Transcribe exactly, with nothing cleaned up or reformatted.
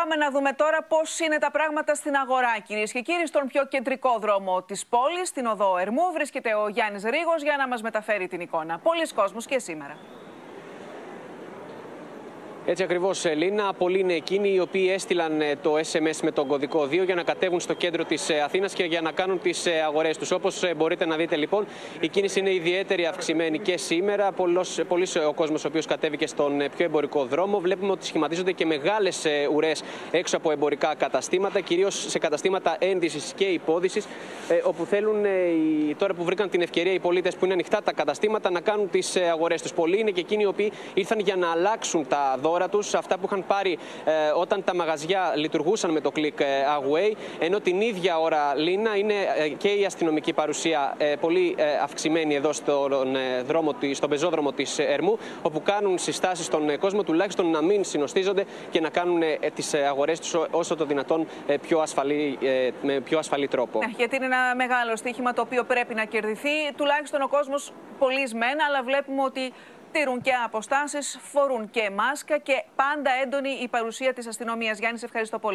Πάμε να δούμε τώρα πώς είναι τα πράγματα στην αγορά, κυρίες και κύριοι. Στον πιο κεντρικό δρόμο της πόλης, στην οδό Ερμού, βρίσκεται ο Γιάννης Ρήγος για να μας μεταφέρει την εικόνα. Πολλοί κόσμος και σήμερα. Έτσι ακριβώς, Λίνα. Πολλοί είναι εκείνοι οι οποίοι έστειλαν το ες εμ ες με τον κωδικό δύο για να κατέβουν στο κέντρο της Αθήνας και για να κάνουν τις αγορές τους. Όπως μπορείτε να δείτε, λοιπόν, η κίνηση είναι ιδιαίτερη αυξημένη και σήμερα. Πολύ ο κόσμος ο οποίος κατέβηκε στον πιο εμπορικό δρόμο. Βλέπουμε ότι σχηματίζονται και μεγάλες ουρές έξω από εμπορικά καταστήματα, κυρίως σε καταστήματα ένδυσης και υπόδυσης, όπου θέλουν τώρα που βρήκαν την ευκαιρία οι πολίτες που είναι ανοιχτά τα καταστήματα να κάνουν τις αγορές τους. Πολλοί είναι και εκείνοι οι οποίοι ήρθαν για να αλλάξουν τα δώρα τους, αυτά που είχαν πάρει ε, όταν τα μαγαζιά λειτουργούσαν με το Click Away, ενώ την ίδια ώρα, Λίνα, είναι ε, και η αστυνομική παρουσία ε, πολύ ε, αυξημένη εδώ στον, ε, δρόμο, στον πεζόδρομο της Ερμού, όπου κάνουν συστάσεις στον κόσμο τουλάχιστον να μην συνοστίζονται και να κάνουν ε, τις αγορές τους όσο το δυνατόν ε, πιο ασφαλή, ε, με πιο ασφαλή τρόπο. Ναι, γιατί είναι ένα μεγάλο στοίχημα το οποίο πρέπει να κερδιθεί. Τουλάχιστον ο κόσμος πολύ σμένα, αλλά βλέπουμε ότι τηρούν και αποστάσεις, φορούν και μάσκα και πάντα έντονη η παρουσία της αστυνομίας. Γιάννη, σε ευχαριστώ πολύ.